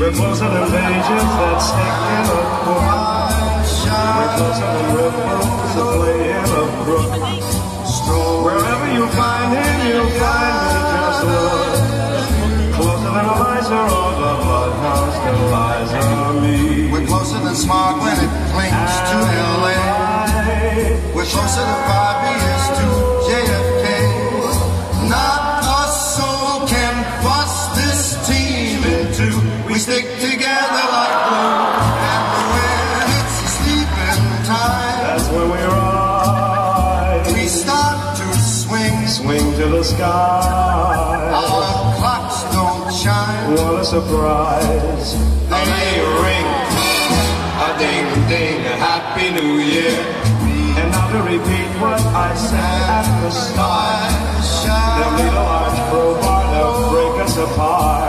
We're closer than pages that stick in a book. We're closer than ripples that play in a brook. Wherever you find him, you'll find me. Just look. Closer than Eliza or the bloodhouse to Eliza me. We're closer than smog when it clings to L.A. We're closer than 5 years to JFK. Not a soul can bust this team in two. We stick together like glue. And when it's sleeping time, that's when we ride. We start to swing to the sky. Our clocks don't chime. What a surprise. They ring, a ding ding, a happy new year. And now to repeat what I said at the start, they'll need a large crowbar to break us apart.